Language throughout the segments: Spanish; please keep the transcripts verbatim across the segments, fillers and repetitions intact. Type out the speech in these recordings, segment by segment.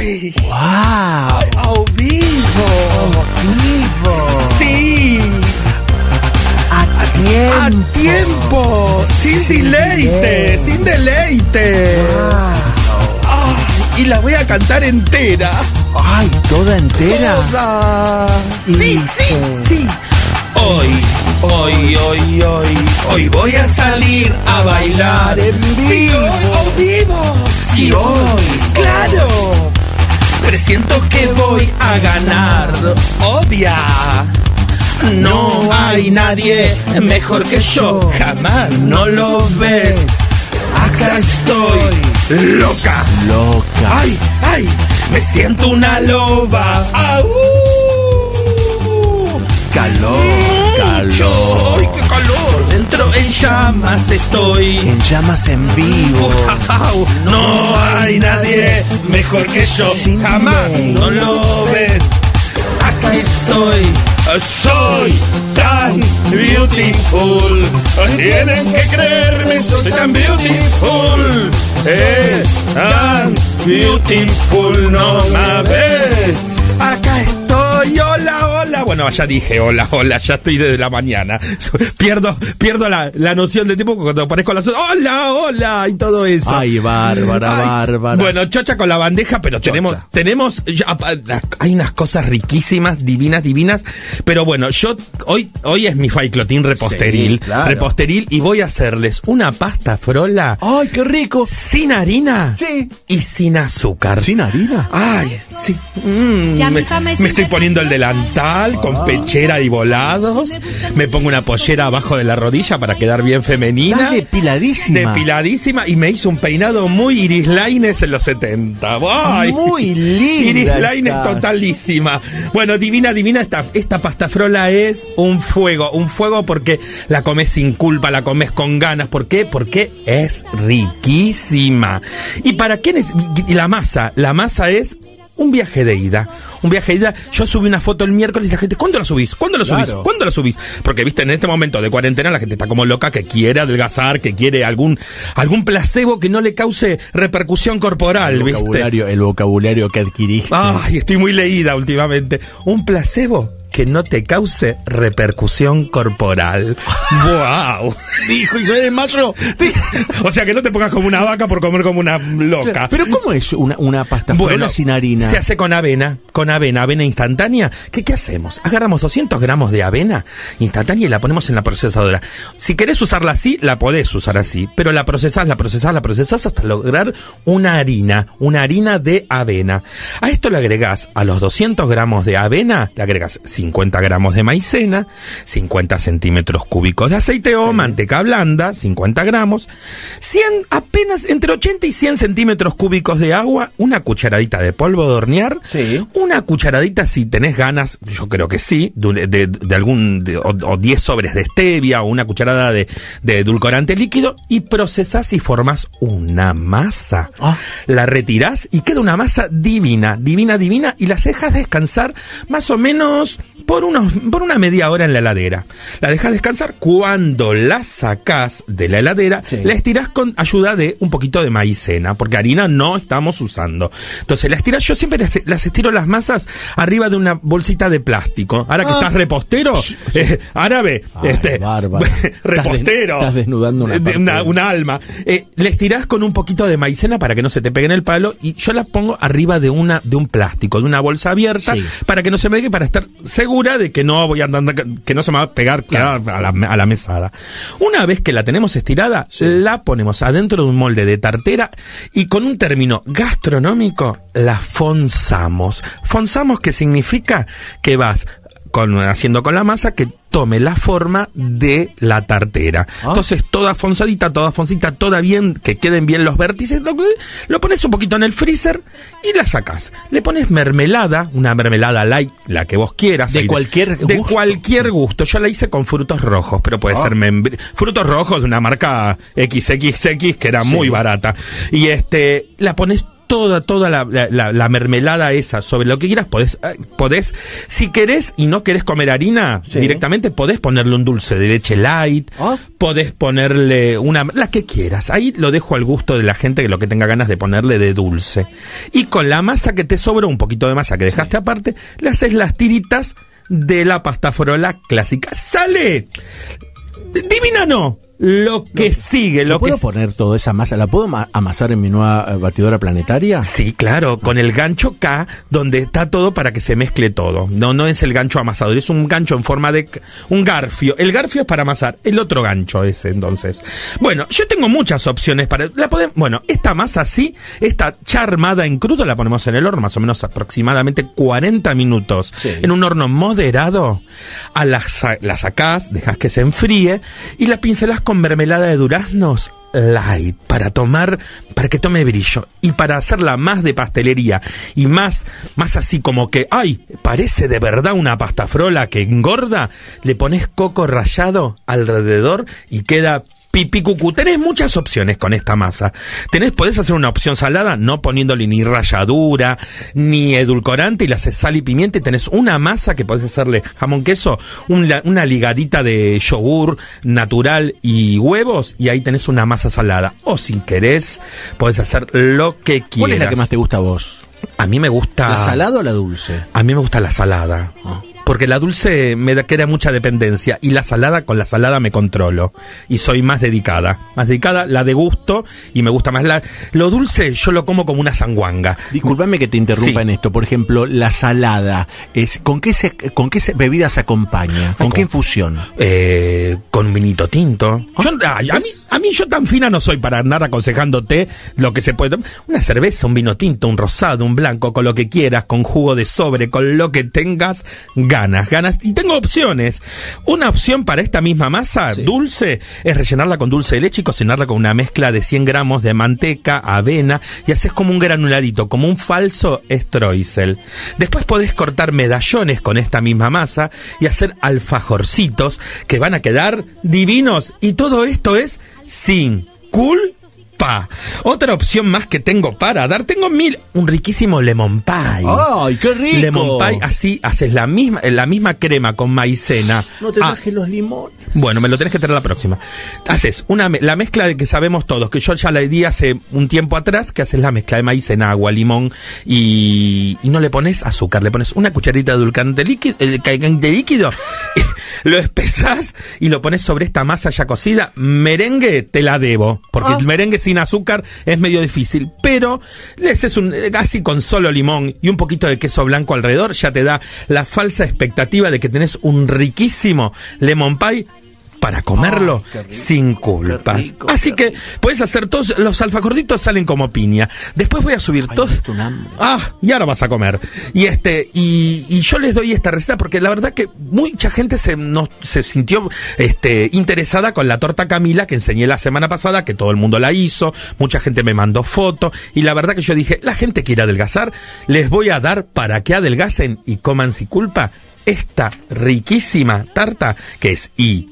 ¡Ay! ¡Wow! ¡Ay, ¡oh, vivo! ¡Vivo! ¡Sí! ¡A tiempo! ¡A tiempo! ¡Sin, sin deleite! deleite. ¡Sin deleite! Wow. ¡Ay! Y la voy a cantar entera. ¡Ay, toda entera! ¡Toda! Y ¡Sí, sí, sí! Hoy, hoy, hoy, hoy, hoy voy a salir a bailar en vivo. Sí, hoy, oh, vivo. Sí, hoy, claro. Presiento que voy a ganar, obvia. No hay nadie mejor que yo, jamás no lo ves. Acá estoy, loca, loca. Ay, ay, me siento una loba. ¡Au! Calor, calor. ¡Ay, qué calor! Dentro en llamas estoy. En llamas en vivo. Wow, no hay nadie mejor que yo. Sin jamás ley. no lo ves. Así estoy. Soy tan beautiful. Tienen que creerme, soy tan beautiful. Es tan beautiful, no me ves. Acá estoy, hola, hola. Bueno, ya dije hola, hola, ya estoy desde la mañana. Pierdo, pierdo la, la noción de tiempo cuando aparezco a las hola, hola y todo eso. Ay, bárbara, Ay, bárbara. Bueno, chocha con la bandeja, pero chocha. tenemos, tenemos, ya, hay unas cosas riquísimas, divinas, divinas. Pero bueno, yo, hoy, hoy es mi faiclotín reposteril, sí, claro. reposteril, y voy a hacerles una pasta frola. Ay, qué rico. Sin harina. Sí. Y sin azúcar. ¿Sin harina? Ay, sí. Mm, Ya me, me, me estoy poniendo el delantal con Ah. pechera y volados. Me pongo una pollera abajo de la rodilla para quedar bien femenina. Estás depiladísima. Depiladísima. Y me hizo un peinado muy Iris Lainez en los setenta. Ay, muy linda. Iris Lainez estás. totalísima. Bueno, divina, divina. Esta, esta pasta frola es un fuego. Un fuego porque la comes sin culpa, la comes con ganas. ¿Por qué? Porque es riquísima. ¿Y para qué? Y la masa. La masa es un viaje de ida. Un viaje de ida. Yo subí una foto el miércoles y la gente, ¿cuándo la subís? ¿Cuándo la subís? Claro. ¿Cuándo la subís? Porque, viste, en este momento de cuarentena la gente está como loca, que quiere adelgazar, que quiere algún algún placebo que no le cause repercusión corporal, el ¿viste? vocabulario, el vocabulario que adquiriste. Ay, estoy muy leída últimamente. Un placebo que no te cause repercusión corporal. ¡Wow! Dijo, y se desmayó. O sea, que no te pongas como una vaca por comer como una loca. Pero ¿cómo es una, una pasta frola Bueno, sin harina? Se hace con avena, con avena, avena instantánea. ¿Qué, ¿Qué hacemos? Agarramos doscientos gramos de avena instantánea y la ponemos en la procesadora. Si querés usarla así, la podés usar así, pero la procesás, la procesás, la procesás hasta lograr una harina, una harina de avena. A esto le agregás, a los doscientos gramos de avena, le agregás cincuenta gramos de maicena, cincuenta centímetros cúbicos de aceite o manteca blanda, cincuenta gramos, cien, apenas entre ochenta y cien centímetros cúbicos de agua, una cucharadita de polvo de hornear, Sí. una cucharadita, si tenés ganas, yo creo que sí, de, de, de algún, de, o, o diez sobres de stevia o una cucharada de, de edulcorante líquido, y procesás y formás una masa. Ah. La retirás y queda una masa divina, divina, divina, y las dejas descansar más o menos por unos, por una media hora en la heladera. La dejas descansar. Cuando la sacás de la heladera, Sí. la estirás con ayuda de un poquito de maicena, porque harina no estamos usando. Entonces la estirás, yo siempre las, las estiro las masas arriba de una bolsita de plástico. Ahora que Ah. estás repostero, eh, árabe, Ay, este, bárbara. repostero, Estás des- estás desnudando una de- parte una, de- una alma. Eh, le estirás con un poquito de maicena para que no se te pegue en el palo, y yo la pongo arriba de una de un plástico, de una bolsa abierta, Sí. para que no se me pegue, para estar segura de que no voy a andar, que no se me va a pegar Claro. a, la, a la mesada. Una vez que la tenemos estirada, Sí. la ponemos adentro de un molde de tartera y con un término gastronómico la fonzamos. Fonzamos, que significa que vas con, haciendo con la masa que tome la forma de la tartera. Ah. Entonces, toda fonzadita, toda foncita, toda bien, que queden bien los vértices, lo, lo pones un poquito en el freezer y la sacás. Le pones mermelada, una mermelada light, la que vos quieras. De ahí cualquier De gusto. cualquier gusto. Yo la hice con frutos rojos, pero puede Ah. ser membri- frutos rojos de una marca equis equis equis que era Sí. muy barata. Y este, la pones toda, toda la, la, la mermelada esa sobre lo que quieras, podés, podés, si querés y no querés comer harina, sí, directamente podés ponerle un dulce de leche light, ¿oh? Podés ponerle una, la que quieras. Ahí lo dejo al gusto de la gente que lo que tenga ganas de ponerle de dulce. Y con la masa que te sobró, un poquito de masa que dejaste, sí, aparte, le haces las tiritas de la pasta frola clásica. ¡Sale! Divina no. Lo que no, sigue, lo ¿puedo que poner toda esa masa? ¿La puedo ma amasar en mi nueva batidora planetaria? Sí, claro, con el gancho K, donde está todo para que se mezcle todo. No, no es el gancho amasador, es un gancho en forma de un garfio. El garfio es para amasar, el otro gancho ese, entonces. Bueno, yo tengo muchas opciones para... La podemos, bueno, esta masa así, esta ya armada en crudo, la ponemos en el horno, más o menos aproximadamente cuarenta minutos. Sí. En un horno moderado, a la, la sacás, dejás que se enfríe y la pincelás con mermelada de duraznos light para tomar, para que tome brillo y para hacerla más de pastelería y más, más así como que, ay, parece de verdad una pasta frola que engorda, le pones coco rallado alrededor y queda pipí cucú. Tenés muchas opciones con esta masa. Tenés, podés hacer una opción salada, no poniéndole ni ralladura, ni edulcorante, y le haces sal y pimienta, y tenés una masa que podés hacerle jamón queso, un, una ligadita de yogur natural y huevos, y ahí tenés una masa salada. O si querés, podés hacer lo que quieras. ¿Cuál es la que más te gusta a vos? A mí me gusta... ¿La salada o la dulce? A mí me gusta la salada. Oh. Porque la dulce me da, crea mucha dependencia, y la salada, con la salada me controlo y soy más dedicada, más dedicada, la degusto y me gusta más. La, lo dulce yo lo como como una sanguanga. Discúlpame que te interrumpa, sí, en esto. Por ejemplo, la salada, es ¿con qué se, con qué se, bebida se acompaña? ¿Con Ay, qué con, infusión? Eh, con vinito tinto. Yo, ay, a, mí, a mí yo tan fina no soy para andar aconsejándote lo que se puede tomar. Una cerveza, un vino tinto, un rosado, un blanco, con lo que quieras, con jugo de sobre, con lo que tengas ganas, ganas. Y tengo opciones. Una opción para esta misma masa, sí, dulce, es rellenarla con dulce de leche y cocinarla con una mezcla de cien gramos de manteca, avena, y haces como un granuladito, como un falso streusel. Después podés cortar medallones con esta misma masa y hacer alfajorcitos que van a quedar divinos. Y todo esto es sin culpa. Otra opción más que tengo para dar, tengo mil, un riquísimo lemon pie. ¡Ay, qué rico! Lemon pie, así haces la misma, la misma crema con maicena. No te traje ah, los limones. Bueno, me lo tenés que traer la próxima. Haces una, la mezcla de que sabemos todos, que yo ya la di hace un tiempo atrás, que haces la mezcla de maicena, agua, limón y, y no le pones azúcar, le pones una cucharita de edulcorante líquido, de líquido, lo espesás y lo pones sobre esta masa ya cocida. Merengue te la debo, porque ah. el merengue sin azúcar es medio difícil, pero le haces un, así con solo limón y un poquito de queso blanco alrededor, ya te da la falsa expectativa de que tenés un riquísimo lemon pie para comerlo oh, sin culpas. Rico, así que rico. Puedes hacer todos, los alfajorcitos salen como piña. Después voy a subir todo. Ah, y ahora vas a comer. Y este, y, y yo les doy esta receta porque la verdad que mucha gente se, no, se sintió este, interesada con la torta Camila que enseñé la semana pasada, que todo el mundo la hizo, mucha gente me mandó fotos, y la verdad que yo dije, la gente quiere adelgazar, les voy a dar para que adelgacen y coman sin culpa esta riquísima tarta que es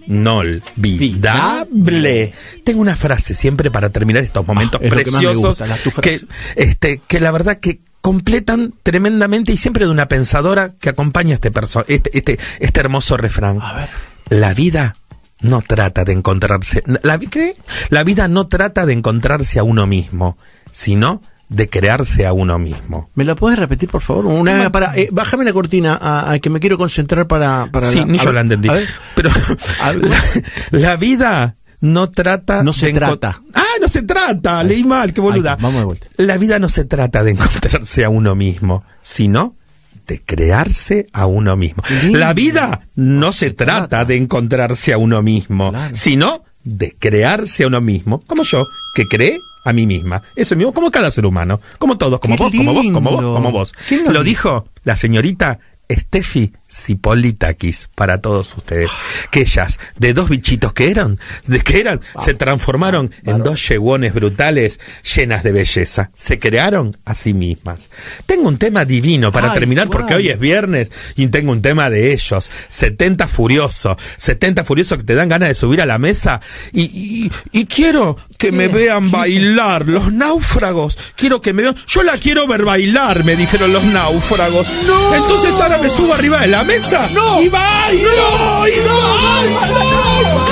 inolvidable. Tengo una frase siempre para terminar estos momentos oh, preciosos que, que, este, que la verdad que completan tremendamente, y siempre de una pensadora que acompaña este, perso este, este, este hermoso refrán. A ver. La vida no trata de encontrarse, la, ¿qué? La vida no trata de encontrarse a uno mismo, sino de crearse a uno mismo. ¿Me la puedes repetir, por favor? Una, para, eh, bájame la cortina, a, a que me quiero concentrar para... para sí, la, ni yo ver, la entendí. Pero la, la vida no trata... No se trata. Ah, no se trata. Leí mal, qué boluda. Ay, vamos de vuelta. La vida no se trata de encontrarse a uno mismo, sino de crearse a uno mismo. Sí. La vida no, no se, se trata, trata de encontrarse a uno mismo, claro, sino de crearse a uno mismo, como yo, que cree a mí misma. Eso mismo, como cada ser humano, como todos, como vos, como vos, como vos, como vos. Lo dijo la señorita Steffi Cipolitakis para todos ustedes. Que ellas, de dos bichitos que eran, de que eran, ah, se transformaron ah, en dos yeguones brutales llenas de belleza. Se crearon a sí mismas. Tengo un tema divino para Ay, terminar wow. porque hoy es viernes y tengo un tema de ellos. setenta furioso. setenta furioso que te dan ganas de subir a la mesa y, y, y quiero que ¿Qué? me vean bailar. Los náufragos. Quiero que me vean. Yo la quiero ver bailar, me dijeron los náufragos. No. Entonces ahora me subo arriba de la mesa no. y bailo, y bailo, y bailo.